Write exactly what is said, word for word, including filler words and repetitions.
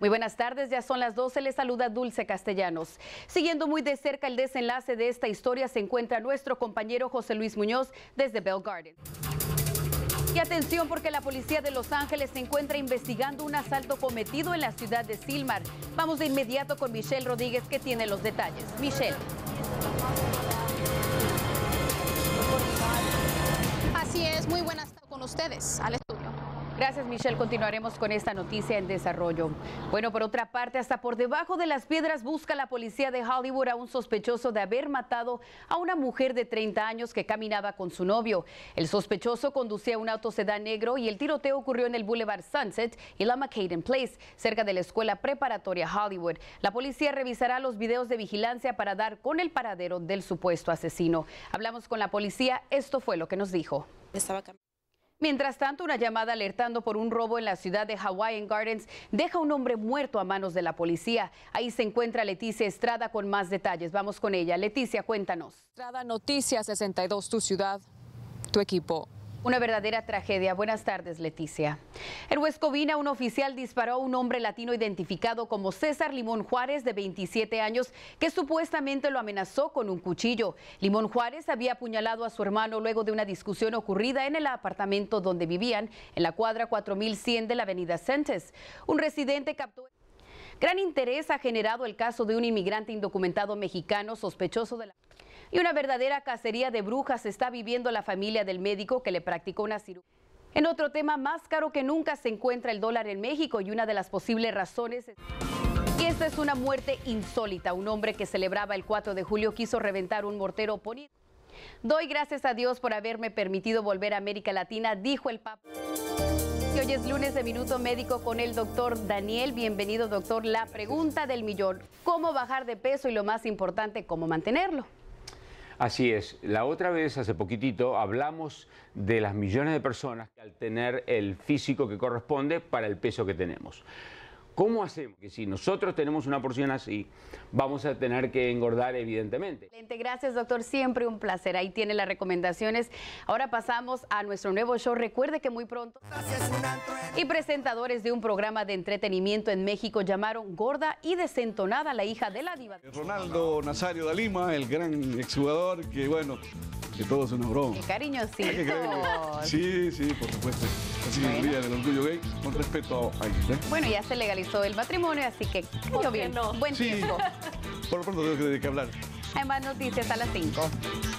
Muy buenas tardes, ya son las doce, les saluda Dulce Castellanos. Siguiendo muy de cerca el desenlace de esta historia se encuentra nuestro compañero José Luis Muñoz desde Bell Garden. Y atención porque la policía de Los Ángeles se encuentra investigando un asalto cometido en la ciudad de Sylmar. Vamos de inmediato con Michelle Rodríguez que tiene los detalles. Michelle. Así es, muy buenas tardes con ustedes al estudio. Gracias, Michelle. Continuaremos con esta noticia en desarrollo. Bueno, por otra parte, hasta por debajo de las piedras busca la policía de Hollywood a un sospechoso de haber matado a una mujer de treinta años que caminaba con su novio. El sospechoso conducía un auto sedán negro y el tiroteo ocurrió en el Boulevard Sunset y la McCaden Place, cerca de la escuela preparatoria Hollywood. La policía revisará los videos de vigilancia para dar con el paradero del supuesto asesino. Hablamos con la policía, esto fue lo que nos dijo. Estaba Mientras tanto, una llamada alertando por un robo en la ciudad de Hawaiian Gardens deja a un hombre muerto a manos de la policía. Ahí se encuentra Leticia Estrada con más detalles. Vamos con ella. Leticia, cuéntanos. Estrada, Noticias sesenta y dos, tu ciudad, tu equipo. Una verdadera tragedia. Buenas tardes, Leticia. En West Covina, un oficial disparó a un hombre latino identificado como César Limón Juárez, de veintisiete años, que supuestamente lo amenazó con un cuchillo. Limón Juárez había apuñalado a su hermano luego de una discusión ocurrida en el apartamento donde vivían, en la cuadra cuatro mil cien de la avenida Centes. Un residente captó... Gran interés ha generado el caso de un inmigrante indocumentado mexicano sospechoso de la... Y una verdadera cacería de brujas está viviendo la familia del médico que le practicó una cirugía. En otro tema, más caro que nunca se encuentra el dólar en México y una de las posibles razones es... Y esta es una muerte insólita. Un hombre que celebraba el cuatro de julio quiso reventar un mortero poniendo... Doy gracias a Dios por haberme permitido volver a América Latina, dijo el Papa. Y hoy es lunes de Minuto Médico con el doctor Daniel. Bienvenido, doctor. La pregunta del millón: ¿cómo bajar de peso? Y lo más importante, ¿cómo mantenerlo? Así es. La otra vez, hace poquitito, hablamos de las millones de personas que al tener el físico que corresponde para el peso que tenemos. ¿Cómo hacemos? Que si nosotros tenemos una porción así, vamos a tener que engordar evidentemente. Excelente, gracias, doctor, siempre un placer. Ahí tiene las recomendaciones. Ahora pasamos a nuestro nuevo show. Recuerde que muy pronto... Y presentadores de un programa de entretenimiento en México llamaron gorda y desentonada a la hija de la diva. Ronaldo Nazario da Lima, el gran exjugador, que bueno, que todo es una broma. Qué cariñosito. Sí, sí, por supuesto. Así que el día del orgullo gay, con respeto a ellos, ¿eh? Bueno, ya se legalizó el matrimonio, así que cayó bien. No? Buen Sí, tiempo. por lo pronto tengo que, que hablar. Hay más noticias a las cinco.